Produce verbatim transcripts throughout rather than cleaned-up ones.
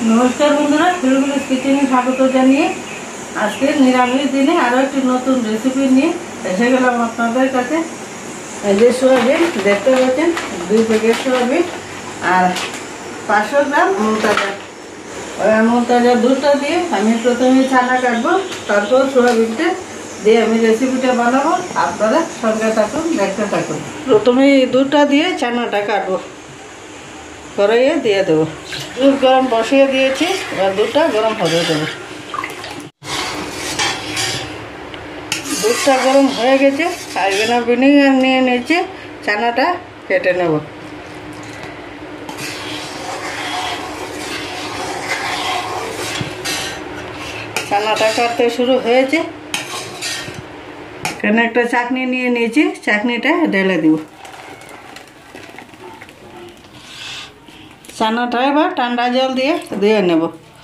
নমস্কার বন্ধুরা, ফিরোজপুরের কিচেনে স্বাগত জানিয়ে আজকে নিরামিষ দিনে আরও একটি নতুন রেসিপি নিয়ে এসে গেলাম আপনাদের কাছে। এই যে সোয়াবিন দেখতে পাচ্ছেন, দুই প্যাকেট সোয়াবিন আর পাঁচশো গ্রাম আমুল তাজা। ওই আমুল তাজা দুধটা দিয়ে আমি প্রথমে ছানা কাটবো, তারপর সোয়াবিনটা দিয়ে আমি রেসিপিটা বানাবো। আপনারা সঙ্গে থাকুন, দেখতে থাকুন। প্রথমে এই দুধটা দিয়ে ছানাটা কাটবো, কড়াইয়ে দিয়ে দেবো। দুধ গরম বসিয়ে দিয়েছি, এবার দুধটা গরম হতে দেবো। দুধটা গরম হয়ে গেছে, আর এখানে ভিনেগার নিয়ে নিয়েছি, ছানাটা কেটে নেব। ছানাটা কাটতে শুরু হয়েছে। এখানে একটা চাটনি নিয়ে নিয়েছি, চাটনিটা ঢেলে দিব। ছানাটা এবার ঠান্ডা জল দিয়ে ধুয়ে নেব।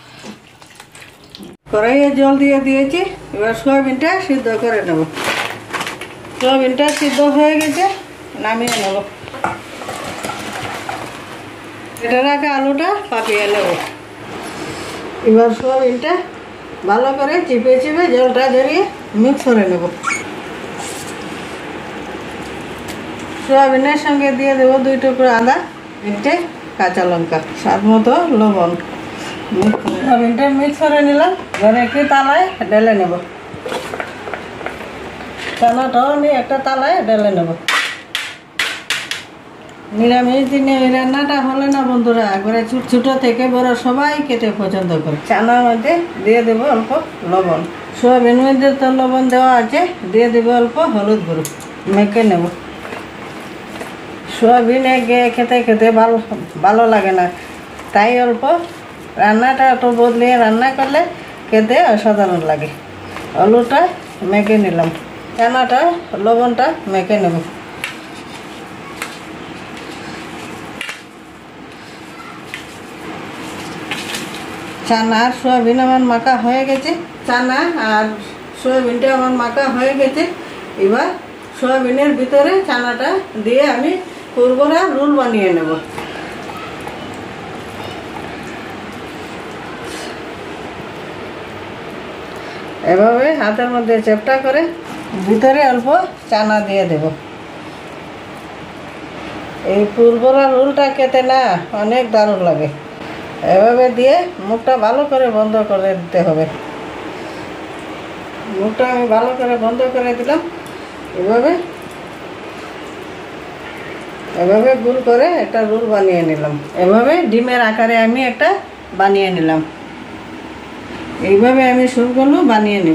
কড়াইয়ে জল দিয়ে দিয়েছি, এবার সোয়াবিনটা সিদ্ধ করে নেব। সোয়াবিনটা সিদ্ধ হয়ে গেছে, নামিয়ে নেব। এটা রাখা আলুটা পাকিয়ে নেব। এবার সোয়াবিনটা ভালো করে চিপে চিপে জলটা ঝরিয়ে মিক্স করে নেব। সোয়াবিনের সঙ্গে দিয়ে দেবো দুই টুকরো আদা, একটে কাঁচা লঙ্কা, স্বাদ মতো লবণ। সোয়াবিনটা মিক্স করে নিলাম, এবার একটি তালায় ঢেলে নেব। চানাটাও আমি একটা তালায় ঢেলে নেব। নিরামিষ দিনে এই রান্নাটা হলে না বন্ধুরা, একবারে ছোটো থেকে বড় সবাই খেতে পছন্দ করে। চানার মধ্যে দিয়ে দেবো অল্প লবণ, সোয়াবিনের মধ্যে তো লবণ দেওয়া আছে, দিয়ে দেবো অল্প হলুদ গুঁড়ো, মেখে নেব। সোয়াবিনে গিয়ে খেতে খেতে ভালো ভালো লাগে না, তাই অল্প রান্নাটা একটু বদলিয়ে রান্না করলে খেতে অসাধারণ লাগে। আলুটা মেখে নিলাম, চানাটা লবণটা মেখে নেব। চানা আর সোয়াবিন আমার মাখা হয়ে গেছে। চানা আর সোয়াবিনটা আমার মাখা হয়ে গেছে। এবার সোয়াবিনের ভিতরে চানাটা দিয়ে আমি পুরোটা রোল বানিয়ে নেব। এভাবে হাতের মধ্যে চেপটা করে ভিতরে অল্প চানা দিয়ে দেব। এই পুরোটা রোলটা খেতে না অনেক দারুণ লাগে। এভাবে দিয়ে মুখটা ভালো করে বন্ধ করে দিতে হবে। মুখটা আমি ভালো করে বন্ধ করে দিলাম। এভাবে এভাবে গোল করে একটা রোল বানিয়ে নিলাম। এভাবে ডিমের আকারে আমি একটা বানিয়ে নিলাম। এইভাবে আমি সবগুলো বানিয়ে নেব।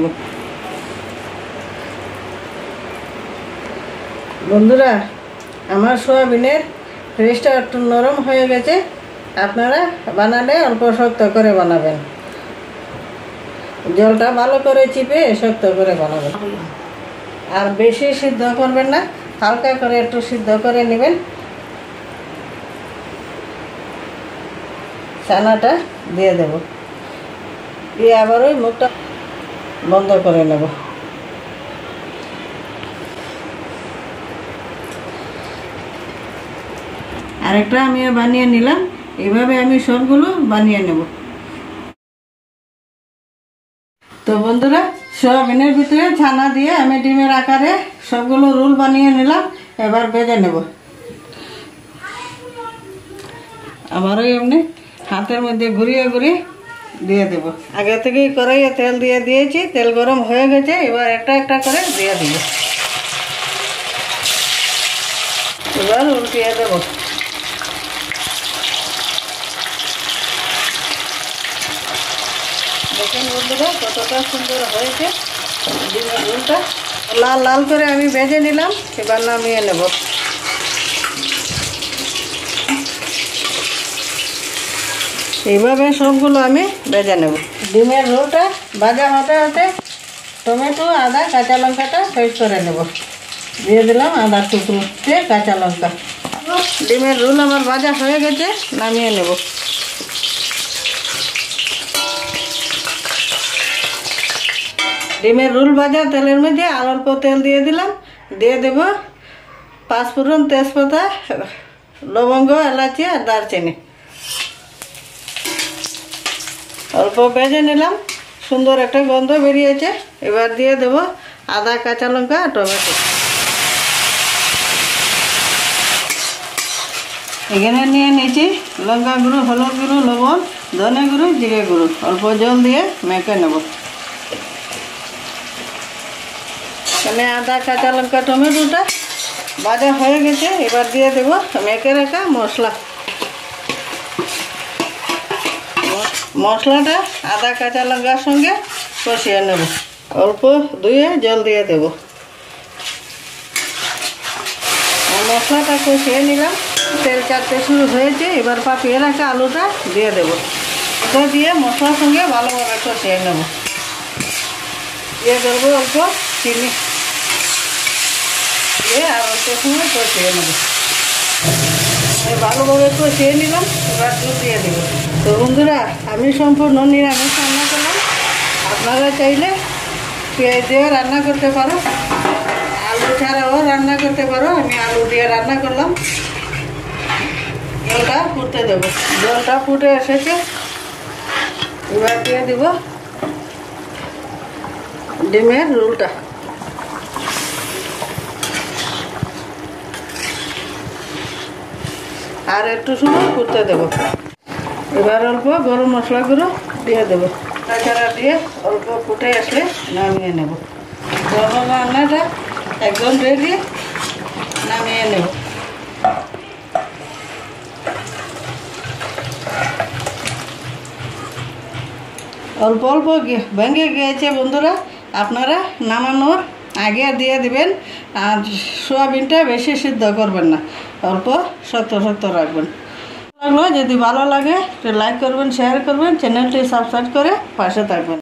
বন্ধুরা, আমার সোয়াবিনের ফ্রেশটা একটু নরম হয়ে গেছে। আপনারা বানালে অল্প শক্ত করে বানাবেন, জলটা ভালো করে চিপে শক্ত করে বানাবেন। আর বেশি সিদ্ধ করবেন না, হালকা করে একটু সিদ্ধ করে নেবেন। চানাটা দিয়ে দেব, দিয়ে আবার ওই মুখটা বন্ধ করে নেব। আরেকটা আমি বানিয়ে নিলাম। এইভাবে আমি সবগুলো বানিয়ে নেব। তো বন্ধুরা, সোয়াবিনের ভিতরে ছানা দিয়ে আমি ডিমের আকারে সবগুলো রোল বানিয়ে নিলাম। এবার ভেজে নেব। আবারও এমনি হাতের মধ্যে ঘুরিয়ে ঘুরিয়ে দিয়ে দেব। আগে থেকেই কড়াইয়ে তেল দিয়ে দিয়েছি, তেল গরম হয়ে গেছে। এবার একটা একটা করে দিয়ে দিব। এবার উল্টিয়ে দেব। দেখুন বন্ধুরা, কতটা সুন্দর হয়েছে ডিমের রোলটা। লাল লাল করে আমি ভেজে নিলাম। এবার নামিয়ে নেব। এইভাবে সবগুলো আমি ভেজে নেব। ডিমের রোলটা ভাজা হতে হতে টমেটো, আদা, কাঁচা লঙ্কাটা পেস্ট করে নেব। দিয়ে দিলাম আদা টুকরো, কাঁচা লঙ্কা। ডিমের রোল আমার ভাজা হয়ে গেছে, নামিয়ে নেব। ডিমের রোল ভাজা তেলের মধ্যে আর অল্প তেল দিয়ে দিলাম। দিয়ে দেব পাঁচফোড়ন, তেজপাতা, লবঙ্গ, এলাচি আর দারচিনি। অল্প ভেজে নিলাম, সুন্দর একটা গন্ধ বেরিয়েছে। এবার দিয়ে দেব আদা, কাঁচা লঙ্কা, টমেটো। এখানে নিয়ে নিয়েছি লঙ্কা গুঁড়ো, হলুদ গুঁড়ো, লবণ, ধনে গুঁড়ো, জিরে গুঁড়ো। অল্প জল দিয়ে মেখে নেব। এখানে আদা, কাঁচা লঙ্কা, টমেটোটা ভাজা হয়ে গেছে। এবার দিয়ে দেব মেখে রাখা মশলা। মশলাটা আদা, কাঁচা লঙ্কার সঙ্গে কষিয়ে নেব। অল্প ধুয়ে জল দিয়ে দেব। মশলাটা কষিয়ে নিলাম, তেল চাটতে শুরু হয়েছে। এবার পাপিয়ে রাখা আলুটা দিয়ে দেব। এটা দিয়ে মশলার সঙ্গে ভালোভাবে কষিয়ে নেব। দিয়ে দেবো অল্প চিনি, দিয়ে আর অল্প সময় কষিয়ে নেব। ভালোভাবে কষিয়ে নিলাম। এবার দুধ দিয়ে দেবো। তো বন্ধুরা, আমি সম্পূর্ণ নিরামিষ রান্না করলাম। আপনারা চাইলে পেঁয়াজ দিয়েও রান্না করতে পারো, আলু ছাড়াও রান্না করতে পারো। আমি আলু দিয়ে রান্না করলাম। জলটা ফুটতে দেবো। জলটা ফুটে এসেছে। এবার দিয়ে দিব ডিমের রোলটা। আর একটু সময় ফুটতে দেবো। এবার অল্প গরম মশলা গুঁড়ো দিয়ে দেবো। তাছাড়া দিয়ে অল্প ফুটে আসলে নামিয়ে নেব। গরম রান্নাটা একদম রেডি, নামিয়ে নেব। অল্প অল্প ভেঙে গিয়েছে বন্ধুরা, আপনারা নামানোর আগে দিয়ে দিবেন। আর সোয়াবিনটা বেশি সিদ্ধ করবেন না, অল্প শক্ত শক্ত রাখবেন। লাগলো যদি ভালো লাগে লাইক করবেন, শেয়ার করবেন, চ্যানেলটি সাবস্ক্রাইব করে পাশে থাকবেন।